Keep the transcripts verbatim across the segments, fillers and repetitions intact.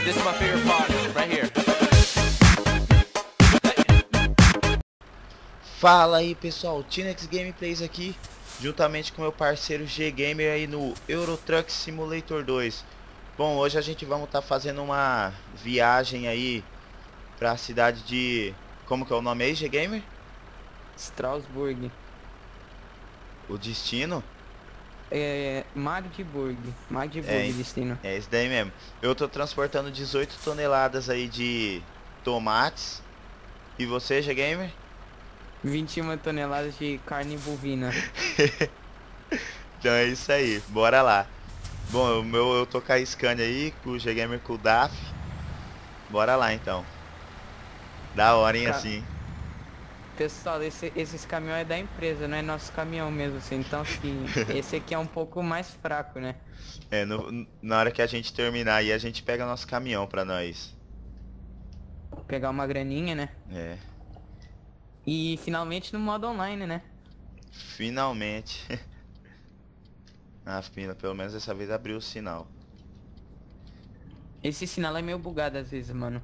This is my favorite part, right here. Fala aí pessoal, Tinex Gameplays aqui, juntamente com meu parceiro G-Gamer aí no Euro Truck Simulator dois. Bom, hoje a gente vamos estar tá fazendo uma viagem aí pra cidade de... Como que é o nome aí, G-Gamer? Strasbourg. O destino? É... Magdeburg. Magdeburg, É, destino. É esse daí mesmo. Eu tô transportando dezoito toneladas aí de tomates. E você, G-Gamer? vinte e uma toneladas de carne bovina. Então é isso aí, bora lá. Bom, o meu eu tô com a Scania aí, com o G-Gamer com o D A F. Bora lá então. Da hora, hein, Ca- assim. Pessoal, esse, esses caminhões é da empresa, não é nosso caminhão mesmo, assim. Então, assim, esse aqui é um pouco mais fraco, né? É, no- na hora que a gente terminar aí, a gente pega nosso caminhão pra nós. Vou pegar uma graninha, né? É, E finalmente no modo online, né? finalmente. Ah, pena, pelo menos dessa vez abriu o sinal. Esse sinal é meio bugado às vezes, mano.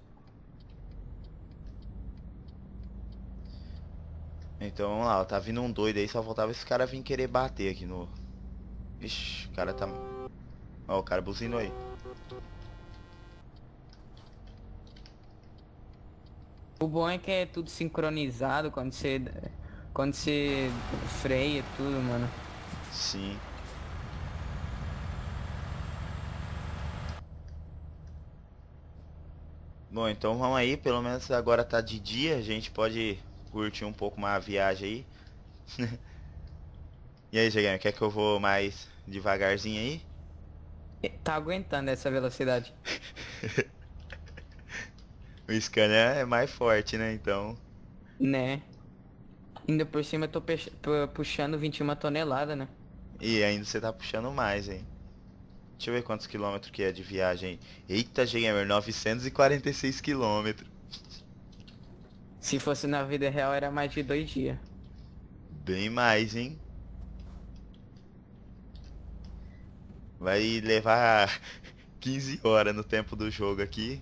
Então vamos lá, ó, tá vindo um doido aí, só faltava esse cara vir querer bater aqui no... Ixi, o cara tá... Ó, o cara buzinou aí. O bom é que é tudo sincronizado quando você... Quando você freia tudo, mano. Sim. Bom, então vamos aí, pelo menos agora tá de dia, a gente pode curtir um pouco mais a viagem aí. E aí, Jegan, quer que eu vou mais devagarzinho aí? É, Tá aguentando essa velocidade. O Scania é mais forte, né? Então... Né? Ainda por cima eu tô peix- pu- puxando vinte e uma toneladas, né? E ainda você tá puxando mais, hein? Deixa eu ver quantos quilômetros que é de viagem aí. Eita, Gamer, novecentos e quarenta e seis quilômetros. Se fosse na vida real era mais de dois dias. Bem mais, hein? Vai levar quinze horas no tempo do jogo aqui.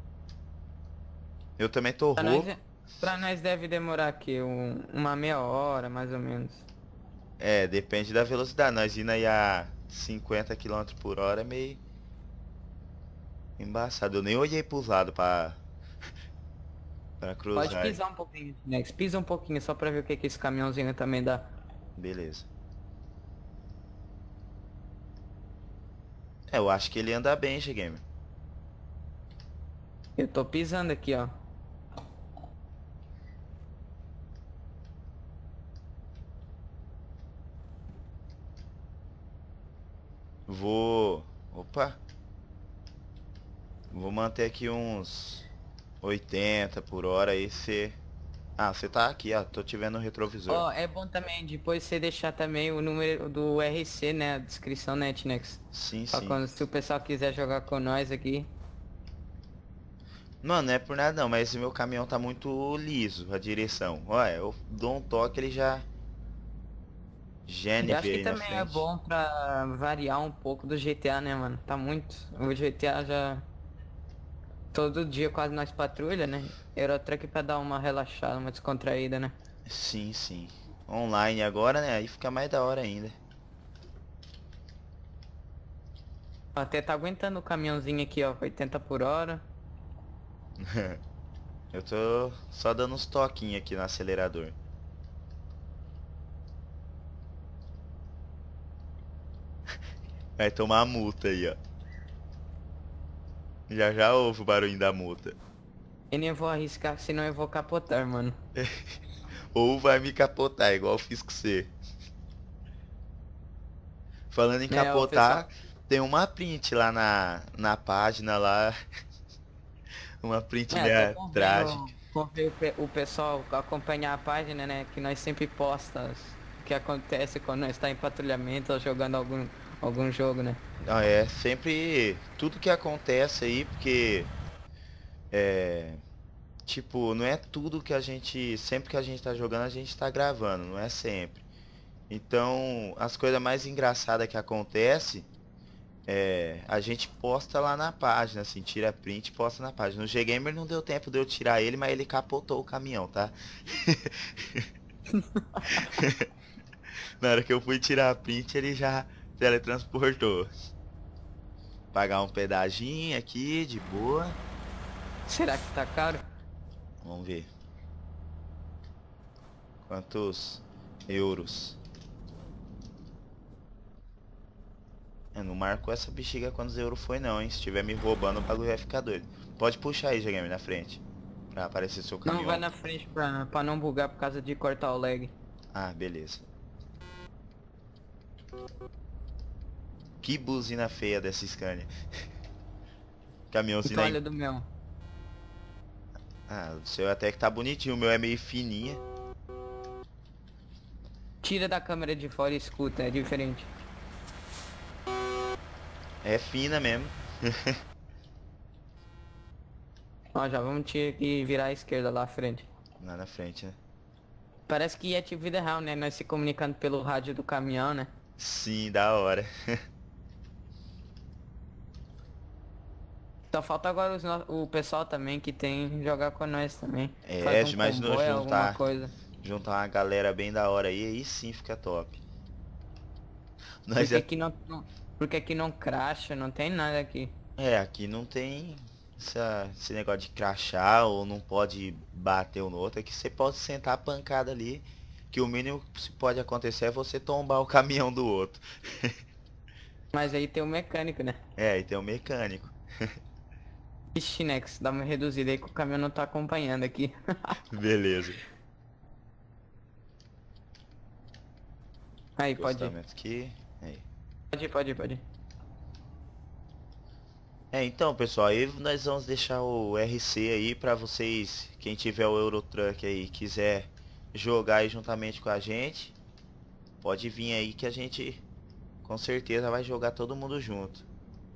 Eu também tô Pra nós, rouco. é- pra nós deve demorar aqui um- uma meia hora, mais ou menos. É, depende da velocidade. Nós indo aí a cinquenta quilômetros por hora é meio embaçado. Eu nem olhei pros lados pra, pra Pode cruzar. pisar um pouquinho, Nex. Pisa um pouquinho só pra ver o que, que esse caminhãozinho também dá. Beleza. É, eu acho que ele anda bem, G-Gamer. Eu tô pisando aqui, ó. Vou... Opa. Vou manter aqui uns oitenta por hora aí, você... Ah, você tá aqui, ó. Tô te vendo no retrovisor. Ó, é bom também depois você deixar também o número do R C, né? A descrição, né, Nex? Sim, Pra sim. quando, se o pessoal quiser jogar com nós aqui. Mano, não é por nada não, mas esse meu caminhão tá muito liso, a direção. Olha, eu dou um toque, ele já... Eu acho G N V que aí na também é frente. bom pra variar um pouco do G T A, né, mano? Tá muito. O G T A já. Todo dia quase nós patrulha, né? Eurotruck pra dar uma relaxada, uma descontraída, né? Sim, sim. Online agora, né? Aí fica mais da hora ainda. Até tá aguentando o caminhãozinho aqui, ó, oitenta por hora. Eu tô só dando uns toquinhos aqui no acelerador. Vai tomar a multa aí, ó. Já já ouve o barulho da multa. Eu nem vou arriscar, senão eu vou capotar, mano. Ou vai me capotar, igual eu fiz com você. Falando em É, o capotar, pessoal. tem uma print lá na, na página lá. Uma print É, tô meia trágica. convendo, convendo o pe- o pessoal acompanhar a página, né? Que nós sempre posta o que acontece quando nós está em patrulhamento ou jogando algum, algum jogo, né? Não, é sempre tudo que acontece aí, porque é, tipo, não é tudo que a gente, sempre que a gente tá jogando, a gente tá gravando, não é sempre. Então, as coisas mais engraçadas que acontece É, a gente posta lá na página, assim, tira print e posta na página. No G-Gamer não deu tempo de eu tirar ele, mas ele capotou o caminhão, tá? Na hora que eu fui tirar a print, ele já teletransportou. Pagar um pedaginho aqui, de boa. Será que tá caro? Vamos ver. Quantos euros? Eu não marco essa bexiga quantos euros foi não, hein? Se estiver me roubando, o bagulho vai ficar doido. Pode puxar aí, G-Gamer, na frente. Pra aparecer seu caminhão. Não, vai na frente pra, pra não bugar por causa de cortar o lag. Ah, beleza. Que buzina feia dessa Scania. Caminhãozinho Então aí. olha do meu. Ah, o seu até que tá bonitinho, o meu é meio fininha. Tira da câmera de fora e escuta, é diferente. É fina mesmo. Ó, já vamos ter que virar à esquerda lá à frente. Lá na frente, né? Parece que é tipo vida real, né? Nós se comunicando pelo rádio do caminhão, né? Sim, da hora. Só falta agora os no- o pessoal também que tem jogar com nós também. É, Faz um imagina comboio, alguma juntar, coisa. juntar uma galera bem da hora aí, aí sim fica top. Nós Porque é, aqui não, não- porque aqui não cracha, não tem nada aqui. é, aqui não tem essa, esse negócio de crachar ou não pode bater um no outro, é que você pode sentar a pancada ali, que o mínimo que pode acontecer é você tombar o caminhão do outro. Mas aí tem o mecânico, né? É, e tem um mecânico. Ixi, Nex, dá uma reduzida aí que o caminhão não tá acompanhando aqui. Beleza. Aí, pode ir. Acostamento aqui. Aí. Pode ir, pode ir, pode ir. É, então, pessoal, aí nós vamos deixar o R C aí pra vocês, quem tiver o Eurotruck aí, quiser jogar aí juntamente com a gente, pode vir aí que a gente com certeza vai jogar todo mundo junto.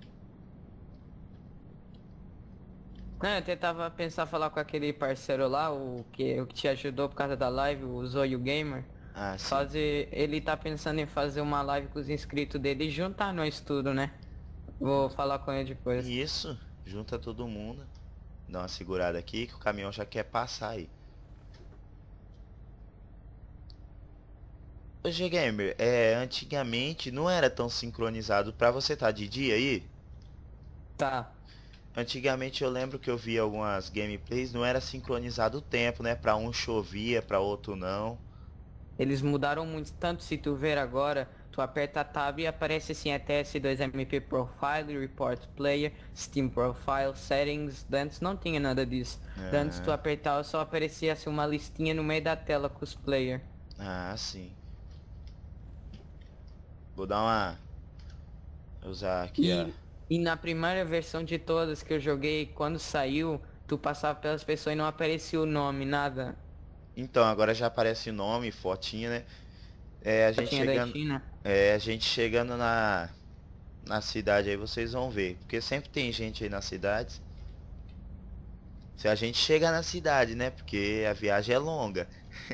Não, eu tentava pensar falar com aquele parceiro lá, o que, o que te ajudou por causa da live, o Zoio Gamer. Ah, sim. Fazer. Ele tá pensando em fazer uma live com os inscritos dele e juntar nós tudo, né? Vou falar com ele depois. Isso, junta todo mundo. Dá uma segurada aqui que o caminhão já quer passar aí. Ô G-Gamer, é, antigamente não era tão sincronizado pra você tá de dia aí? Tá. Antigamente eu lembro que eu via algumas gameplays, não era sincronizado o tempo, né? Pra um chovia, pra outro não. Eles mudaram muito, tanto se tu ver agora, tu aperta a tab e aparece assim a T S dois M P Profile, Report Player, Steam Profile, Settings, antes não tinha nada disso. Ah. Antes tu apertava só aparecia assim uma listinha no meio da tela com os player. Ah, sim. Vou dar uma... Usar aqui, ó. E, e na primeira versão de todas que eu joguei, quando saiu, tu passava pelas pessoas e não aparecia o nome, nada. Então, agora já aparece o nome, fotinha, né? É, a gente Tinha da chegando... China. É, a gente chegando na... Na cidade aí, vocês vão ver. Porque sempre tem gente aí na cidade. Se a gente chega na cidade, né? Porque a viagem é longa.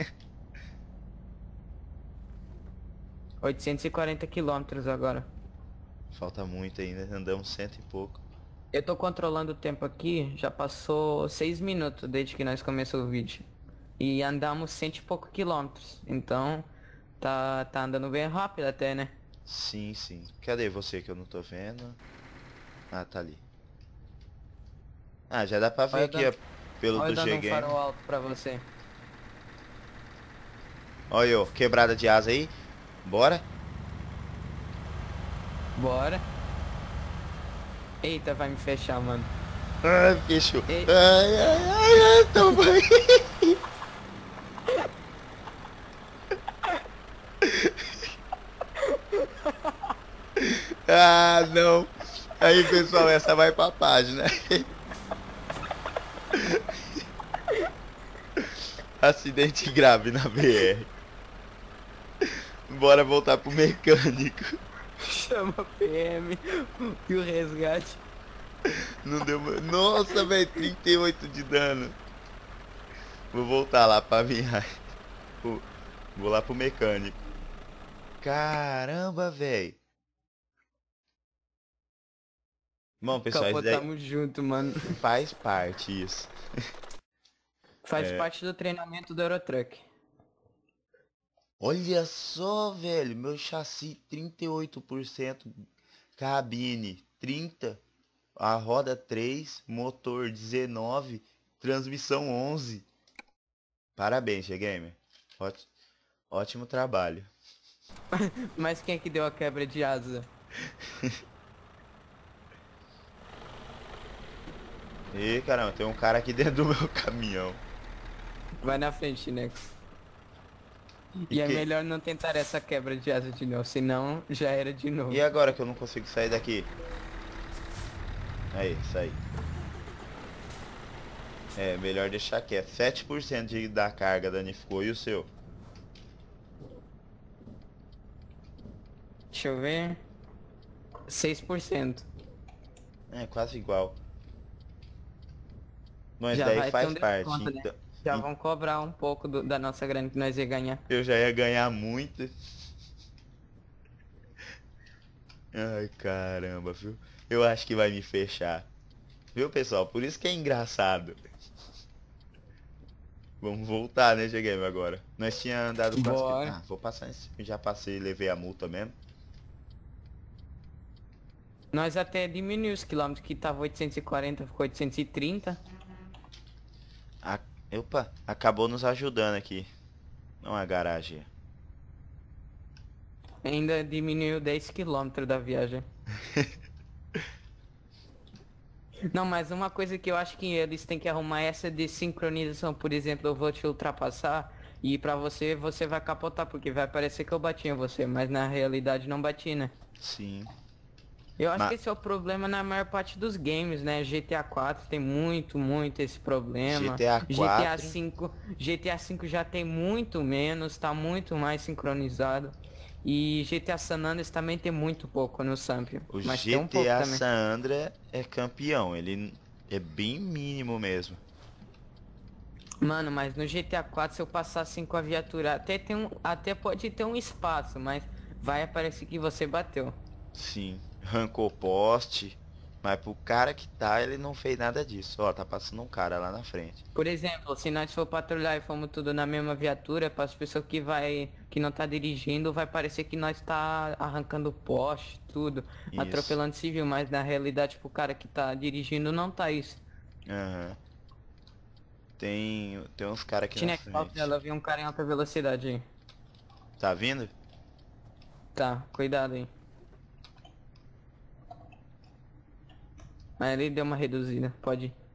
oitocentos e quarenta quilômetros agora. Falta muito ainda, andamos cento e pouco. Eu tô controlando o tempo aqui, já passou seis minutos desde que nós começamos o vídeo. E andamos cento e pouco quilômetros. Então, tá, tá andando bem rápido até, né? Sim, sim. Cadê você que eu não tô vendo? Ah, tá ali. Ah, já dá pra ver Olha aqui, dando- ó, pelo Olha do dando um G-Game. farol alto pra você. Olha, ó, quebrada de asa aí. Bora? Bora. Eita, vai me fechar, mano. Ai, fechou. Ei. Ai, ai, ai, ai, então vai. Ah, não. Aí, pessoal, essa vai pra página. Acidente grave na B R. Bora voltar pro mecânico. Chama P M e o resgate. Não deu... Nossa, velho, trinta e oito de dano. Vou voltar lá pra minha... Vou lá pro mecânico. Caramba, velho. Bom, pessoal, isso daí Capotamos junto, mano. faz parte isso. Faz É. parte do treinamento do Eurotruck. Olha só, velho, meu chassi trinta e oito por cento, cabine trinta, a roda três, motor dezenove, transmissão onze. Parabéns, G-Gamer. Ótimo, ótimo trabalho. Mas quem é que deu a quebra de asa? Ih, caramba, tem um cara aqui dentro do meu caminhão. Vai na frente, Nex. E E é que- melhor não tentar essa quebra de asa de novo, senão já era de novo. E agora que eu não consigo sair daqui? Aí, saí. É, melhor deixar quieto. sete por cento de, da carga danificou. E o seu? Deixa eu ver. seis por cento. É, quase igual. Mas Já daí vai ter faz um parte. desconto, né? Então, Já vão cobrar um pouco do- da nossa grana que nós ia ganhar. eu já ia ganhar muito. Ai, caramba, viu? Eu acho que vai me fechar. Viu, pessoal? Por isso que é engraçado. Vamos voltar, né, G-Game, agora. Nós tinha andado quase que... Bora. Ah, vou passar nesse... Já passei, levei a multa mesmo. Nós até diminuímos os quilômetros, que tava oitocentos e quarenta, ficou oitocentos e trinta. A... Opa, acabou nos ajudando aqui. Não a garagem. Ainda diminuiu dez quilômetros da viagem. Não, mas uma coisa que eu acho que eles têm que arrumar é essa de sincronização. Por exemplo, eu vou te ultrapassar e pra você, você vai capotar, porque vai parecer que eu bati em você, mas na realidade não bati, né? Sim. Eu acho Ma- que esse é o problema na maior parte dos games, né? G T A quatro tem muito, muito esse problema. G T A G T A quatro. cinco, G T A cinco já tem muito menos, tá muito mais sincronizado. E G T A San Andreas também tem muito pouco no Samp. O Mas tem um pouco G T A também. San Andreas é campeão. Ele é bem mínimo mesmo. Mano, mas no G T A quatro se eu passar assim com a viatura, até tem um, até pode ter um espaço, mas vai aparecer que você bateu. Sim. Arrancou poste. Mas pro cara que tá, ele não fez nada disso. Ó, tá passando um cara lá na frente. Por exemplo, se nós for patrulhar e formos tudo na mesma viatura, para as pessoas que vai que não tá dirigindo, vai parecer que nós tá arrancando poste, tudo, Isso. atropelando civil, mas na realidade pro cara que tá dirigindo não tá isso. Aham. Tem, tem uns caras aqui na Tinex, frente. ela viu um cara em alta velocidade aí. Tá vindo? Tá, cuidado aí. Mas ele deu uma reduzida, pode ir.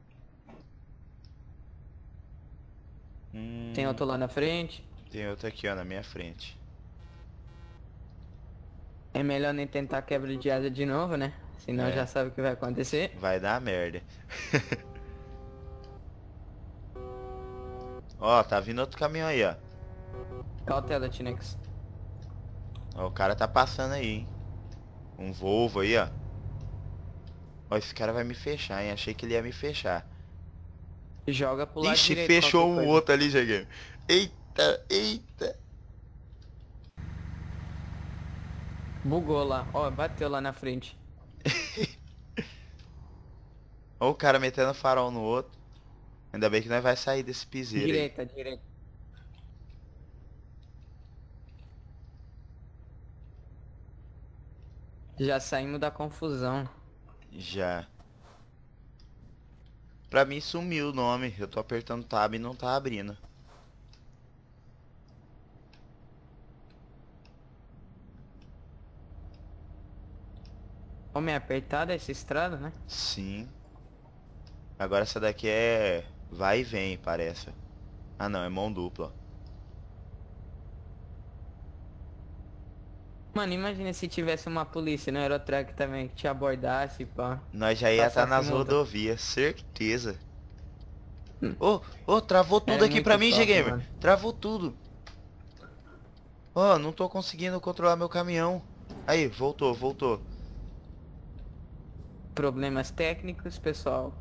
Hum, Tem outro lá na frente. Tem outro aqui, ó, na minha frente. É melhor nem tentar quebra de asa de novo, né? Senão É. já sabe o que vai acontecer. Vai dar merda. Ó, tá vindo outro caminhão aí, ó. Cautela, Tinex. Ó, o cara tá passando aí, hein. Um Volvo aí, ó. Ó, esse cara vai me fechar, hein. Achei que ele ia me fechar. Joga pro lado Ixi, direito. fechou qualquer um coisa. outro ali, G-Game. Eita, eita. Bugou lá. Ó, bateu lá na frente. Ó o cara metendo farol no outro. Ainda bem que nós vai sair desse piseiro aí. Direita, direita. Já saímos da confusão. Já. Pra mim sumiu o nome. Eu tô apertando tab e não tá abrindo. Homem, apertada essa estrada, né? Sim. Agora essa daqui é vai e vem, parece. Ah não, é mão dupla. Mano, imagina se tivesse uma polícia no Eurotruck também que te abordasse, pá. Nós já ia estar Passasse nas multa. rodovias, certeza. Hum. Ô, ô, travou tudo Era aqui muito pra mim, top, G-Gamer. mano. Travou tudo. Ó, não tô conseguindo controlar meu caminhão. Aí, voltou, voltou. Problemas técnicos, pessoal.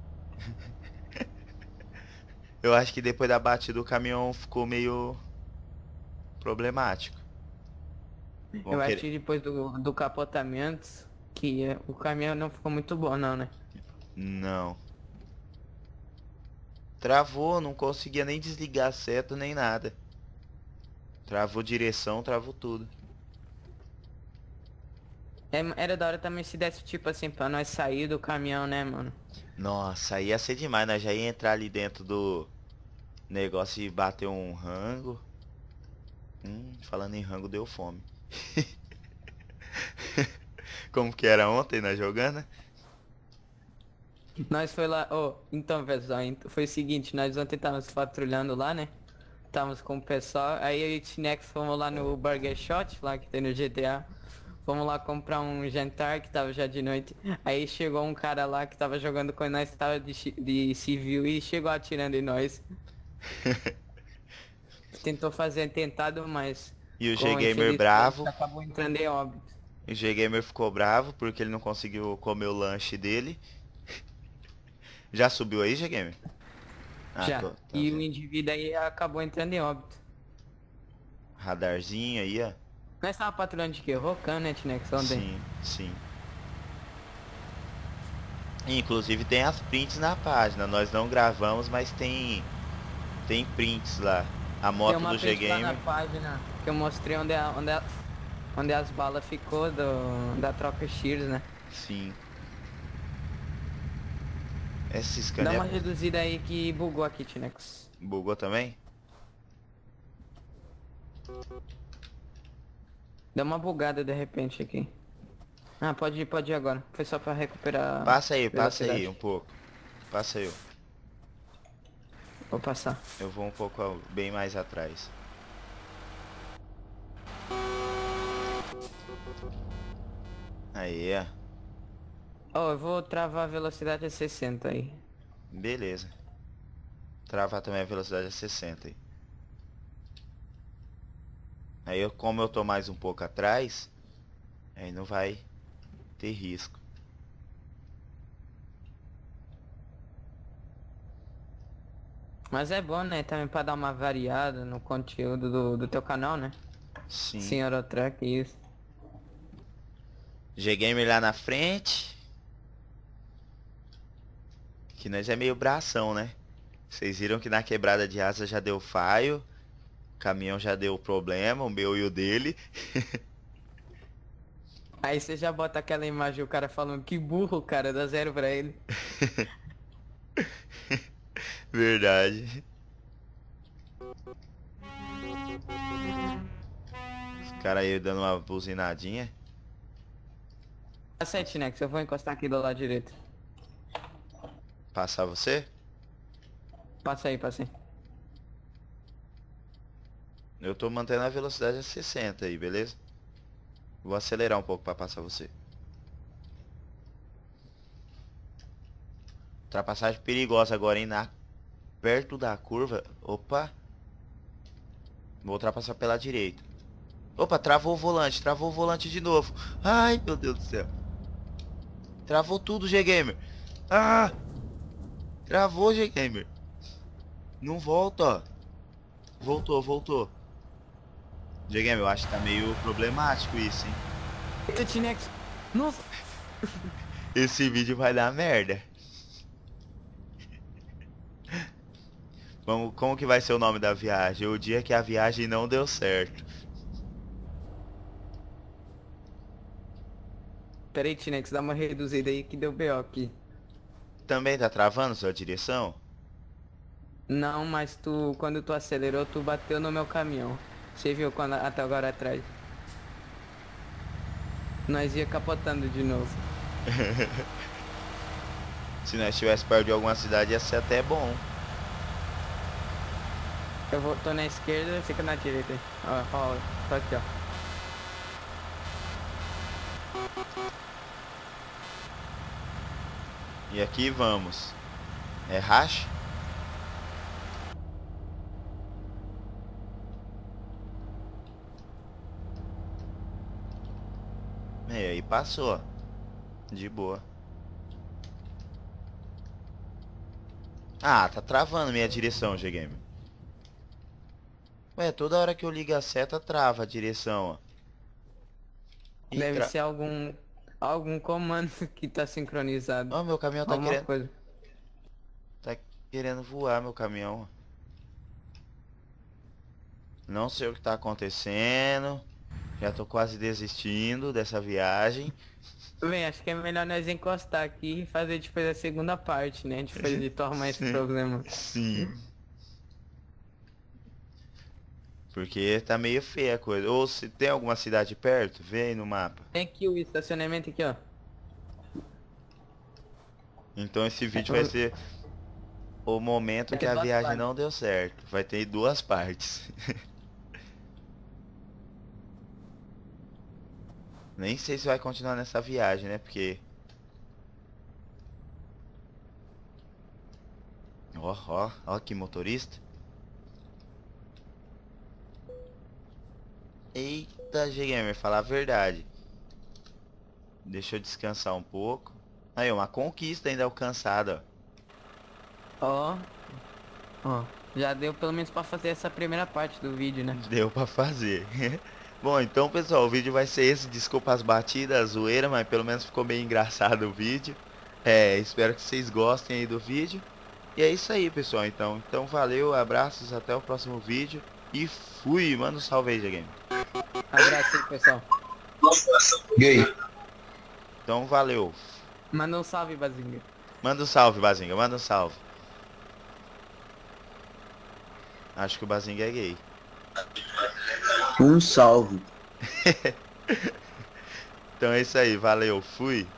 Eu acho que depois da batida o caminhão ficou meio problemático. Vão Eu acho querer- que depois do, do capotamento, Que é, o caminhão não ficou muito bom não, né? Não. Travou, não conseguia nem desligar a seta nem nada. Travou direção, travou tudo. É, era da hora também se desse tipo assim pra nós sair do caminhão, né, mano? Nossa, aí ia ser demais, nós já ia entrar ali dentro do negócio e bater um rango. Hum, falando em rango, deu fome. Como que era ontem, nós jogando? Nós foi lá, oh, então pessoal, ent- foi o seguinte, nós ontem estávamos patrulhando lá, né? Estávamos com o pessoal, aí eu e o Tinex fomos lá no Burger Shot, lá que tem no G T A. Fomos lá comprar um jantar que tava já de noite. Aí chegou um cara lá que tava jogando com nós, tava de, chi- de civil e chegou atirando em nós. Tentou fazer atentado, mas E o com G-Gamer infelizmente, bravo. acabou entrando em óbito. O G-Gamer ficou bravo porque ele não conseguiu comer o lanche dele. Já subiu aí, G-Gamer? Ah, Já. tô, tá E o vendo. indivíduo aí acabou entrando em óbito. Radarzinho aí, ó. Nós tava patrulhando de que? Rocan, né, Tinex, ontem? Sim, sim. Inclusive tem as prints na página. Nós não gravamos, mas tem tem prints lá. A Tem moto uma do print lá na G-Gamer. página que eu mostrei onde, a, onde, a, onde as balas ficou do, da troca Shears, né? Sim. Essa Dá uma Scania reduzida aí que bugou aqui, Tinex. bugou também? Dá uma bugada de repente aqui. Ah, pode ir, pode ir agora. Foi só pra recuperar Passa aí, passa aí velocidade. um pouco. Passa aí. Vou passar. Eu vou um pouco ao- bem mais atrás. Aí, ó. Ó, eu vou travar a velocidade a sessenta aí. Beleza. Travar também a velocidade a sessenta aí. Aí, eu, como eu tô mais um pouco atrás, aí não vai ter risco. Mas é bom, né? Também pra dar uma variada no conteúdo do, do teu canal, né? Sim. Senhor Otrek, isso. G-Gamer lá na frente. Que nós é meio bração, né? Vocês viram que na quebrada de asa já deu falho. O caminhão já deu problema, o meu e o dele. Aí você já bota aquela imagem, o cara falando que burro, cara, dá zero pra ele. Verdade. Os caras aí dando uma buzinadinha. Tá sete, né? Que eu vou encostar aqui do lado direito. Passar você? Passa aí, passa aí. Eu tô mantendo a velocidade a sessenta aí, beleza? Vou acelerar um pouco pra passar você. Ultrapassagem perigosa agora, hein? Na... Perto da curva. Opa. Vou ultrapassar pela direita. Opa, travou o volante. Travou o volante de novo. Ai, meu Deus do céu. Travou tudo, G-Gamer. Ah! Travou, G-Gamer. Não volta, ó. Voltou, voltou. G-Gamer, eu acho que tá meio problemático isso, hein? Eita, Tinex. Nossa. Esse vídeo vai dar merda. Vamos, como que vai ser o nome da viagem? O dia que a viagem não deu certo. Pera aí, Tinex, dá uma reduzida aí que deu B O aqui. Também tá travando sua direção? Não, mas tu, quando tu acelerou, tu bateu no meu caminhão. Você viu quando até agora atrás? Nós ia capotando de novo. Se nós estivéssemos perto de alguma cidade ia ser até bom. Eu vou, tô na esquerda, fica na direita aí. Ó, ó, tô aqui, ó. E aqui vamos. É racha? E aí passou, ó. De boa. Ah, tá travando minha direção, G-Gamer. Ué, toda hora que eu ligo a seta trava a direção, ó. Ih, Deve tra- ser algum Algum comando que tá sincronizado. Ó, meu caminhão tá Alguma querendo, coisa. tá querendo voar, meu caminhão. Não sei o que tá acontecendo. Já tô quase desistindo dessa viagem. Bem, acho que é melhor nós encostar aqui e fazer depois a segunda parte, né? Depois de tomar esse Sim. problema. Sim. Porque tá meio feia a coisa. Ou se tem alguma cidade perto, vê aí no mapa. Tem aqui o estacionamento aqui, ó. Então esse vídeo vai ser o momento Vai que ter a duas viagem partes. não deu certo. Vai ter duas partes. Nem sei se vai continuar nessa viagem, né? Porque... Ó, ó, ó que motorista. Eita, G-Gamer, falar a verdade. Deixa eu descansar um pouco. Aí, uma conquista ainda alcançada, ó. Ó. Ó. Já deu pelo menos pra fazer essa primeira parte do vídeo, né? Deu pra fazer. Bom, então pessoal, o vídeo vai ser esse. Desculpa as batidas, a zoeira, mas pelo menos ficou bem engraçado o vídeo. É, espero que vocês gostem aí do vídeo. E é isso aí, pessoal, então. Então valeu, abraços, até o próximo vídeo. E fui, manda um salve aí, G-Game. Abraço aí, pessoal. Gay. Então valeu. Manda um salve, Bazinga. Manda um salve, Bazinga, manda um salve. Acho que o Bazinga é gay. Um salve. Então é isso aí, valeu, fui.